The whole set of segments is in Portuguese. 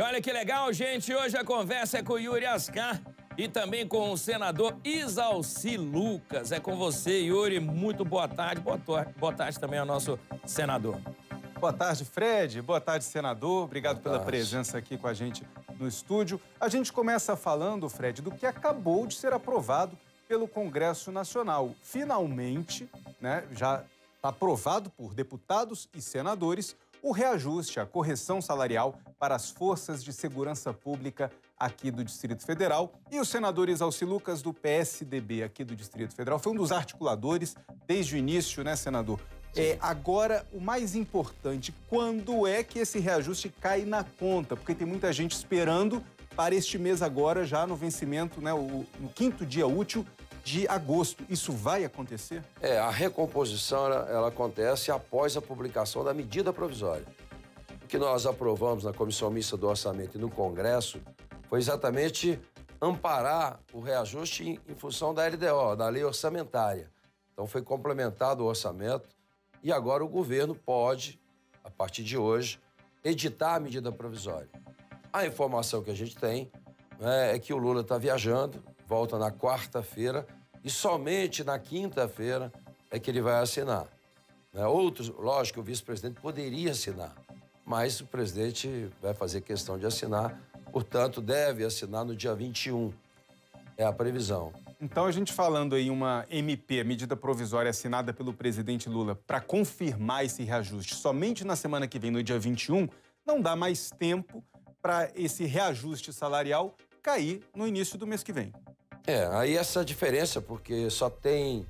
olha que legal, gente. Hoje a conversa é com o Yuri Ascar e também com o senador Isalci Lucas. É com você, Yuri. Muito boa tarde. Boa tarde também ao nosso senador. Boa tarde, Fred. Boa tarde, senador. Obrigado pela presença aqui com a gente no estúdio. A gente começa falando, Fred, do que acabou de ser aprovado pelo Congresso Nacional. Finalmente, né, já aprovado por deputados e senadores, o reajuste, a correção salarial para as forças de segurança pública aqui do Distrito Federal. E o senador Isalci Lucas, do PSDB aqui do Distrito Federal, foi um dos articuladores desde o início, né, senador? Agora, o mais importante, quando é que esse reajuste cai na conta? Porque tem muita gente esperando para este mês agora, já no vencimento, né, no quinto dia útil de agosto. Isso vai acontecer? A recomposição ela acontece após a publicação da medida provisória. O que nós aprovamos na Comissão Mista do Orçamento e no Congresso foi exatamente amparar o reajuste em função da LDO, da Lei Orçamentária. Então foi complementado o orçamento e agora o governo pode, a partir de hoje, editar a medida provisória. A informação que a gente tem, né, é que o Lula está viajando, volta na quarta-feira e somente na quinta-feira é que ele vai assinar. Outros, lógico, o vice-presidente poderia assinar, mas o presidente vai fazer questão de assinar, portanto, deve assinar no dia 21. É a previsão. Então, a gente falando aí uma MP, medida provisória assinada pelo presidente Lula, para confirmar esse reajuste somente na semana que vem, no dia 21, não dá mais tempo para esse reajuste salarial cair no início do mês que vem. Aí essa diferença, porque só tem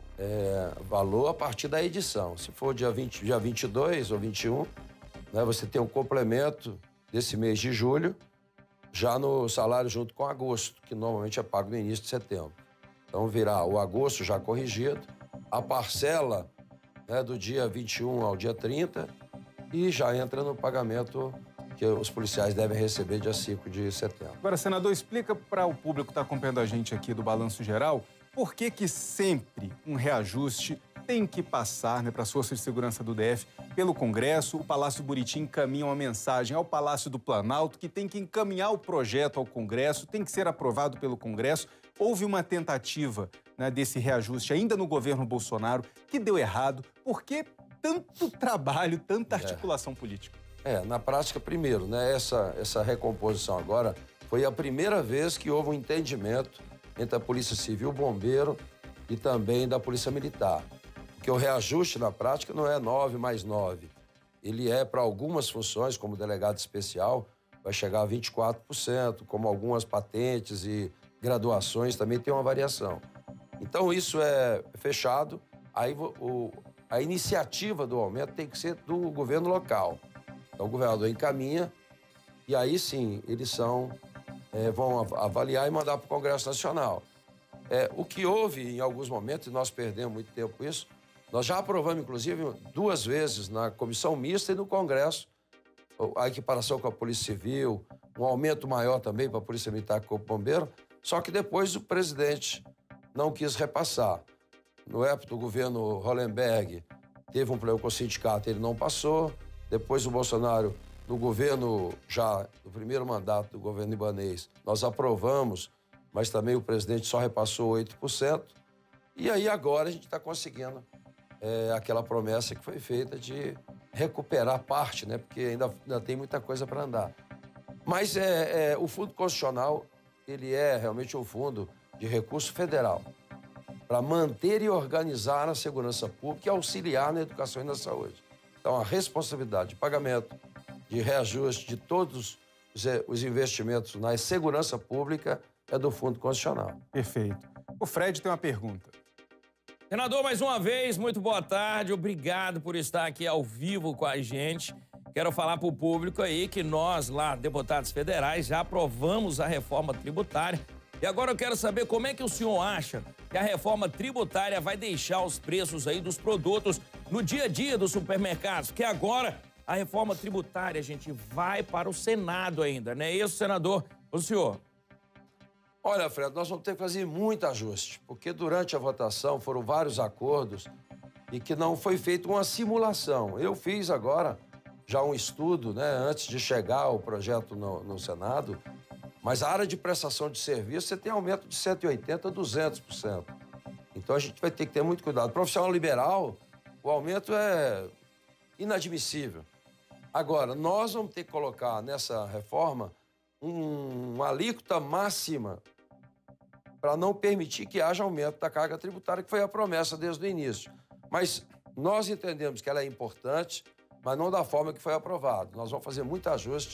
valor a partir da edição. Se for dia 22 ou 21, né, você tem um complemento desse mês de julho, já no salário junto com agosto, que normalmente é pago no início de setembro. Então virá o agosto já corrigido, a parcela, né, do dia 21 ao dia 30 e já entra no pagamento que os policiais devem receber dia 5 de setembro. Agora, senador, explica para o público que está acompanhando a gente aqui do Balanço Geral por que sempre um reajuste tem que passar, né, para as forças de segurança do DF pelo Congresso. O Palácio Buriti encaminha uma mensagem ao Palácio do Planalto, que tem que encaminhar o projeto ao Congresso, tem que ser aprovado pelo Congresso. Houve uma tentativa, né, desse reajuste ainda no governo Bolsonaro, que deu errado. Por que tanto trabalho, tanta articulação política? Na prática, primeiro, né, essa recomposição agora foi a primeira vez que houve um entendimento entre a Polícia Civil, o Bombeiro e também da Polícia Militar. Porque o reajuste, na prática, não é 9 mais 9. Ele é para algumas funções, como delegado especial, vai chegar a 24%, como algumas patentes e graduações também tem uma variação. Então, isso é fechado, aí a iniciativa do aumento tem que ser do governo local. Então, o governador encaminha e aí sim, eles vão avaliar e mandar para o Congresso Nacional. O que houve em alguns momentos, e nós perdemos muito tempo com isso, nós já aprovamos, inclusive, 2 vezes na Comissão Mista e no Congresso, a equiparação com a Polícia Civil, um aumento maior também para a Polícia Militar e o Corpo Bombeiro, só que depois o presidente não quis repassar. No época do governo Hollenberg, teve um problema com o sindicato, ele não passou. Depois o Bolsonaro, no governo já, no primeiro mandato do governo ibanês, nós aprovamos, mas também o presidente só repassou 8%. E aí agora a gente está conseguindo aquela promessa que foi feita de recuperar parte, né? Porque ainda tem muita coisa para andar. Mas o Fundo Constitucional, ele é realmente um fundo de recurso federal para manter e organizar a segurança pública e auxiliar na educação e na saúde. Então, a responsabilidade de pagamento, de reajuste de todos os investimentos na segurança pública é do Fundo Constitucional. Perfeito. O Fred tem uma pergunta. Senador, mais uma vez, muito boa tarde. Obrigado por estar aqui ao vivo com a gente. Quero falar para o público aí que nós, lá, deputados federais, já aprovamos a reforma tributária. E agora eu quero saber como é que o senhor acha que a reforma tributária vai deixar os preços aí dos produtos no dia a dia dos supermercados. Porque agora a reforma tributária, gente, vai para o Senado ainda, não é isso, senador? O senhor? Olha, Fred, nós vamos ter que fazer muito ajuste, porque durante a votação foram vários acordos e que não foi feita uma simulação. Eu fiz agora já um estudo, né, antes de chegar o projeto no Senado, mas a área de prestação de serviço você tem aumento de 180% a 200%. Então a gente vai ter que ter muito cuidado. Profissional liberal, o aumento é inadmissível. Agora, nós vamos ter que colocar nessa reforma uma alíquota máxima para não permitir que haja aumento da carga tributária, que foi a promessa desde o início. Mas nós entendemos que ela é importante, mas não da forma que foi aprovado. Nós vamos fazer muito ajuste.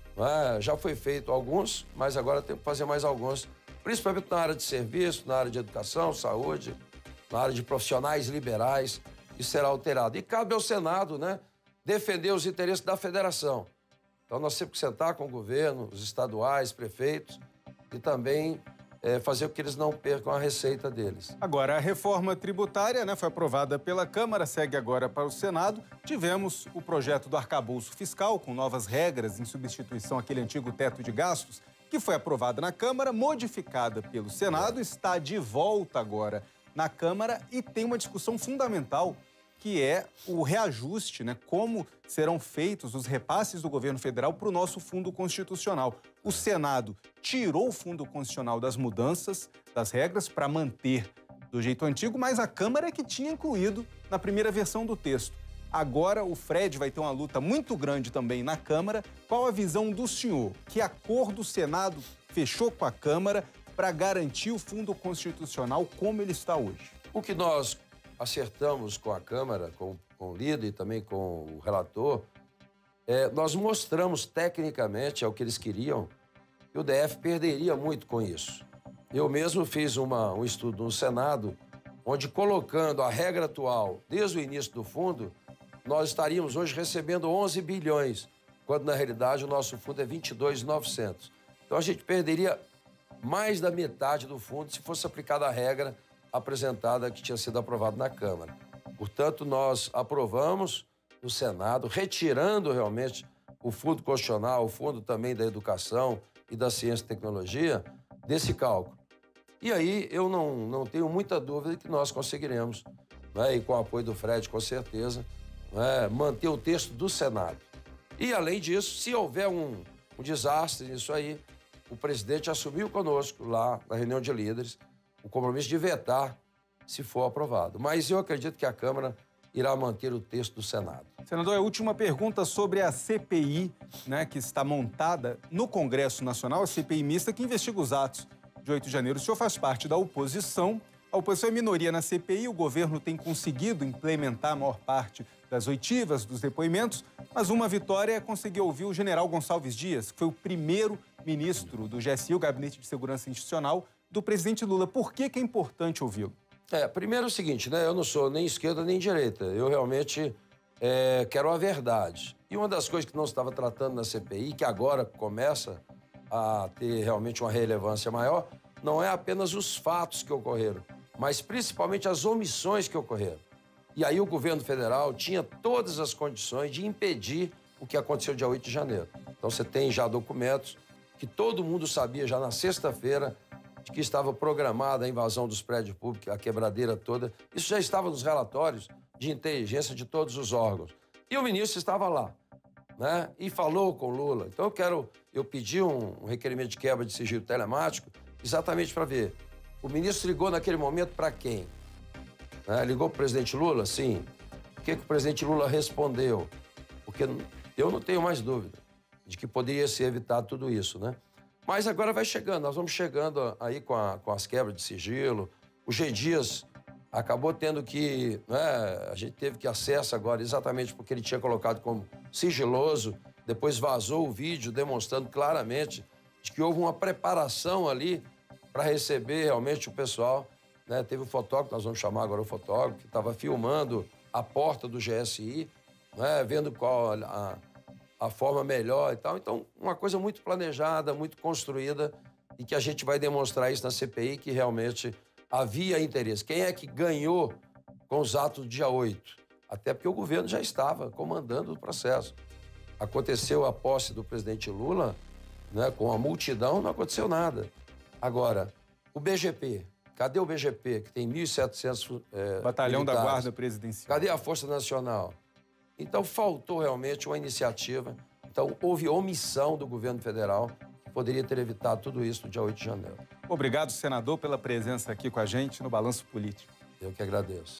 Já foi feito alguns, mas agora tem que fazer mais alguns, principalmente na área de serviço, na área de educação, saúde, na área de profissionais liberais. Isso será alterado. E cabe ao Senado, né, defender os interesses da federação. Então nós temos que sentar com o governo, os estaduais, prefeitos, e também fazer com que eles não percam a receita deles. Agora, a reforma tributária, né, foi aprovada pela Câmara, segue agora para o Senado. Tivemos o projeto do arcabouço fiscal, com novas regras em substituição àquele antigo teto de gastos, que foi aprovada na Câmara, modificada pelo Senado, está de volta agora na Câmara e tem uma discussão fundamental, que é o reajuste, né? Como serão feitos os repasses do governo federal para o nosso fundo constitucional. O Senado tirou o fundo constitucional das mudanças, das regras, para manter do jeito antigo, mas a Câmara é que tinha incluído na primeira versão do texto. Agora o Fred vai ter uma luta muito grande também na Câmara. Qual a visão do senhor? Que acordo o Senado fechou com a Câmara para garantir o fundo constitucional como ele está hoje? O que nós acertamos com a Câmara, com o líder e também com o relator, nós mostramos tecnicamente, é o que eles queriam, que o DF perderia muito com isso. Eu mesmo fiz um estudo no Senado, onde colocando a regra atual desde o início do fundo, nós estaríamos hoje recebendo 11 bilhões, quando na realidade o nosso fundo é 22.900. Então a gente perderia mais da metade do fundo se fosse aplicada a regra apresentada que tinha sido aprovada na Câmara. Portanto, nós aprovamos no Senado, retirando realmente o fundo constitucional, o fundo também da educação e da ciência e tecnologia desse cálculo. E aí eu não tenho muita dúvida de que nós conseguiremos, né, e com o apoio do Fred, com certeza, né, manter o texto do Senado. E, além disso, se houver um desastre nisso aí, o presidente assumiu conosco lá na reunião de líderes o compromisso de vetar se for aprovado. Mas eu acredito que a Câmara irá manter o texto do Senado. Senador, a última pergunta sobre a CPI, né, que está montada no Congresso Nacional, a CPI mista que investiga os atos de 8 de janeiro. O senhor faz parte da oposição. A oposição é minoria na CPI, o governo tem conseguido implementar a maior parte das oitivas, dos depoimentos, mas uma vitória é conseguir ouvir o general Gonçalves Dias, que foi o primeiro ministro do GSI, o Gabinete de Segurança Institucional, do presidente Lula. Por que é importante ouvi-lo? Primeiro é o seguinte, né? Eu não sou nem esquerda nem direita. Eu realmente quero a verdade. E uma das coisas que não se estava tratando na CPI, que agora começa a ter realmente uma relevância maior, não é apenas os fatos que ocorreram, mas principalmente as omissões que ocorreram. E aí o governo federal tinha todas as condições de impedir o que aconteceu dia 8 de janeiro. Então você tem já documentos que todo mundo sabia já na sexta-feira de que estava programada a invasão dos prédios públicos, a quebradeira toda. Isso já estava nos relatórios de inteligência de todos os órgãos. E o ministro estava lá, né? E falou com Lula. Então eu pedi um requerimento de quebra de sigilo telemático exatamente para ver. O ministro ligou naquele momento para quem? Ligou para o presidente Lula? Sim. O que o presidente Lula respondeu? Porque eu não tenho mais dúvida de que poderia ser evitado tudo isso, né? Mas agora vai chegando, nós vamos chegando aí com as quebras de sigilo. O G. Dias acabou tendo que, né, a gente teve que acesso agora exatamente porque ele tinha colocado como sigiloso, depois vazou o vídeo demonstrando claramente de que houve uma preparação ali para receber realmente o pessoal, né? Teve o fotógrafo, nós vamos chamar agora o fotógrafo, que estava filmando a porta do GSI, né, vendo qual a forma melhor e tal. Então, uma coisa muito planejada, muito construída e que a gente vai demonstrar isso na CPI, que realmente havia interesse. Quem é que ganhou com os atos do dia 8? Até porque o governo já estava comandando o processo. Aconteceu a posse do presidente Lula, né, com a multidão, não aconteceu nada. Agora, o BGP, cadê o BGP, que tem 1.700 Batalhão militares? da Guarda Presidencial. Cadê a Força Nacional? Então, faltou realmente uma iniciativa. Então, houve omissão do governo federal, que poderia ter evitado tudo isso no dia 8 de janeiro. Obrigado, senador, pela presença aqui com a gente no Balanço Político. Eu que agradeço.